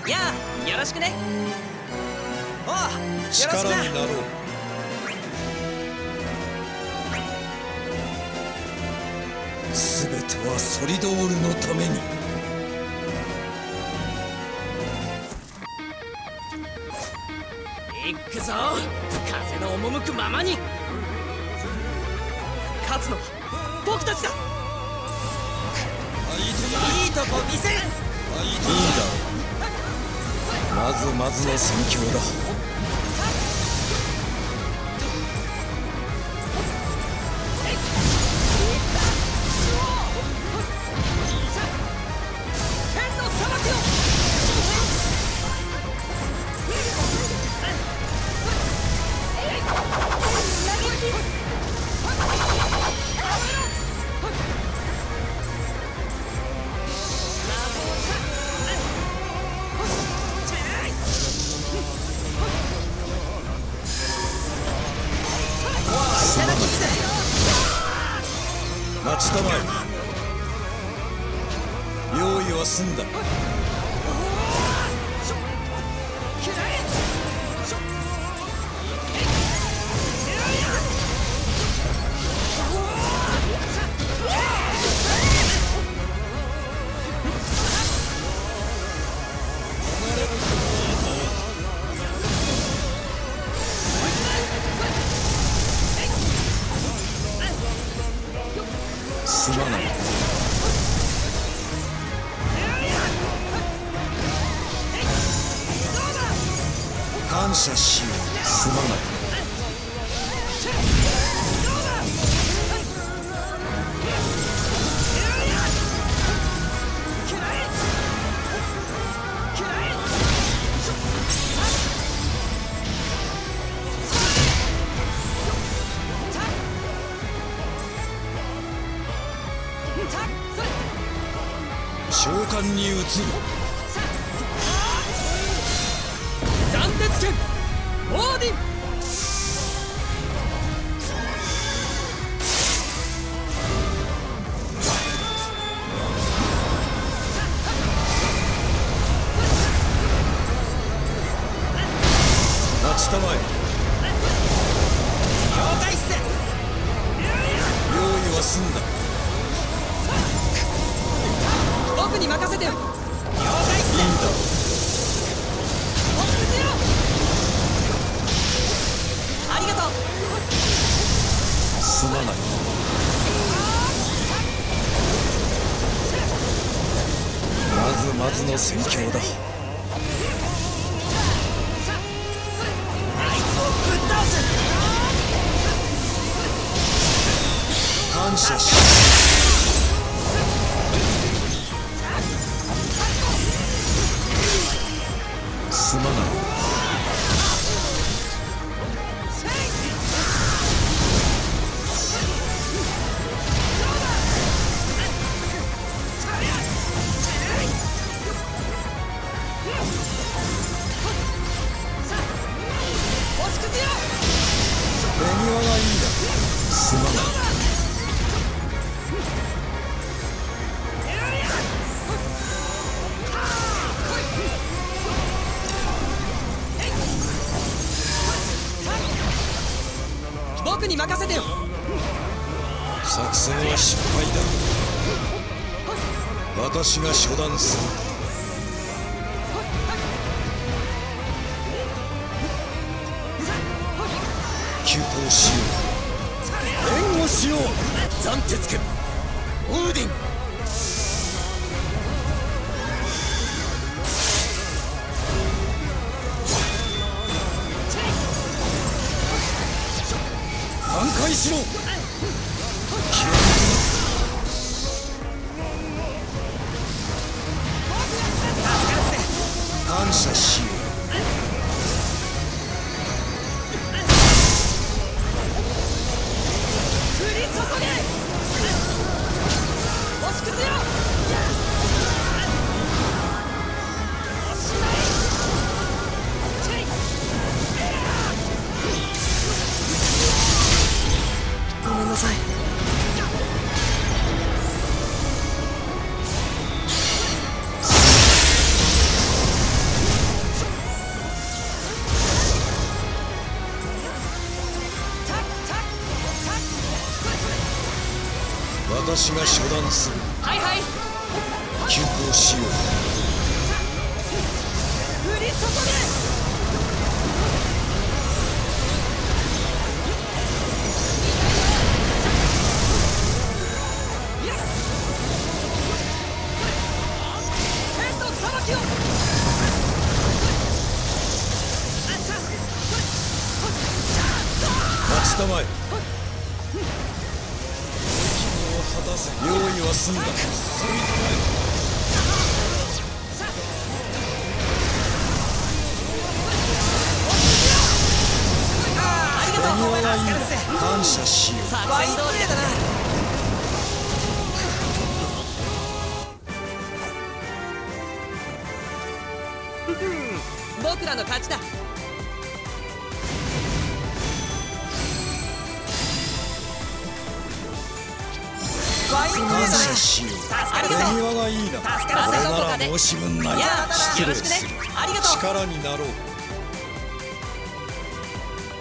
やあ、よろしくね。おう、よろしくな。 力になろう。全てはソリドールのために。 行くぞ、風の赴くままに。勝つのは僕たちだ。いいとこ見せる。いいだろう。まずまずの戦況だ。 天の裁きを。 待ちたまえ。用意は済んだ。すまない。感謝しよう。すまない。召喚に移る。 斬鉄剣オーディン。 待ちたまえ。 了解っす。 用意は済んだ。 僕に任せてよ。了解っす。 いいんだ。 ありがとう。 すまない。まずまずの戦況だ。 あいつをぶっ倒す。 感謝し。すまない。手際がいいんだ。すまない。 僕に任せてよ。 作戦は失敗だ。私が処断する。急行しよう。援護しよう。斬鉄剣オーディン。挽回しろ。感謝しよう。 降り注げ。星屑よ。ごめんなさい。 私が処断する。 はいはい。 急行しよう。 降り注げ。 待ちたまえ。用意は済んだ。感謝しよう。 ファインプレーだな。僕らの勝ちだ。ファインプレーだな。 感謝しよう。 助かるぜ。 手際がいいな。 助かるぜ。 これなら申し分ない。 いや、 失礼よろしくね。 する。 ありがとう。 力になろう。